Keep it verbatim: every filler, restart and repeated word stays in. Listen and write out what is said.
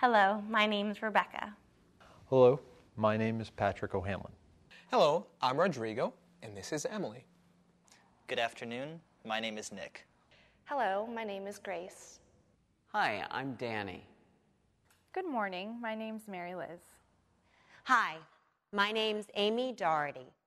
Hello, my name is Rebecca. Hello, my name is Patrick O'Hanlon. Hello, I'm Rodrigo, and this is Emily. Good afternoon, my name is Nick. Hello, my name is Grace. Hi, I'm Danny. Good morning, my name's Mary Liz. Hi, my name's Amy Doherty.